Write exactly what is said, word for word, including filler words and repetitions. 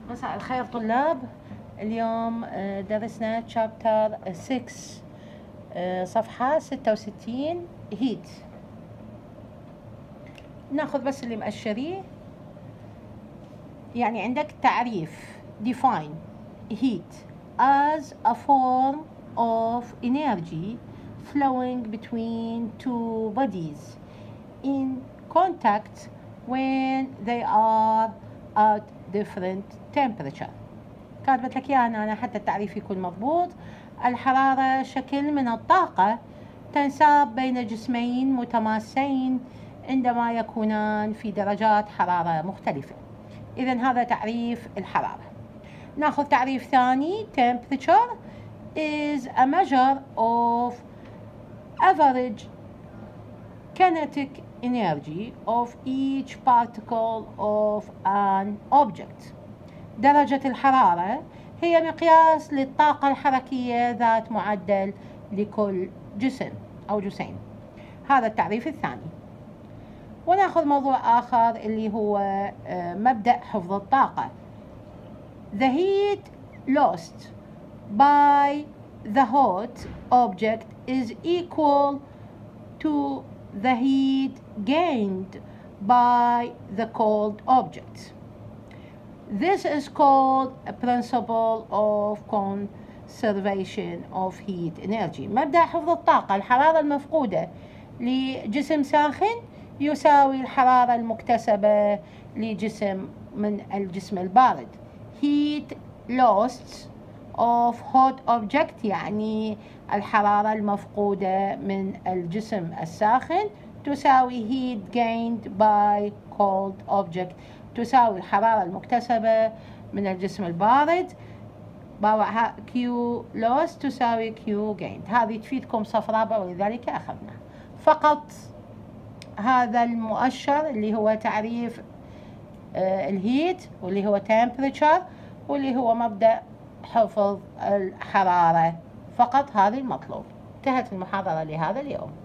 مساء الخير طلاب. اليوم درسنا chapter ستة، صفحة ستة وستين heat. ناخذ بس اللي مأشريه. يعني عندك تعريف define heat as a form of energy flowing between two bodies in contact when they are at different temperature. كاتبت لك اياها أنا حتى التعريف يكون مضبوط. الحرارة شكل من الطاقة تنساب بين جسمين متماسين عندما يكونان في درجات حرارة مختلفة. إذن هذا تعريف الحرارة. ناخذ تعريف ثاني. temperature is a measure of average kinetic energy of each particle of an object. درجة الحرارة هي مقياس للطاقة الحركية ذات معدل لكل جسم أو جسيم. هذا التعريف الثاني. ونأخذ موضوع آخر اللي هو مبدأ حفظ الطاقة. The heat lost by the hot object is equal to the heat gained by the cold object. This is called a principle of conservation of heat energy. مبدأ حفظ الطاقة. الحرارة المفقودة لجسم ساخن يساوي الحرارة المكتسبة لجسم من الجسم البارد. Heat lost of hot object يعني الحرارة المفقودة من الجسم الساخن تساوي heat gained by cold object، تساوي الحرارة المكتسبة من الجسم البارد. باوعها Q lost تساوي Q gained. هذه تفيدكم صف رابع ولذلك أخذنا فقط هذا المؤشر اللي هو تعريف آه الهيت واللي هو temperature واللي هو مبدأ حفظ الحرارة. فقط هذا المطلوب. انتهت المحاضرة لهذا اليوم.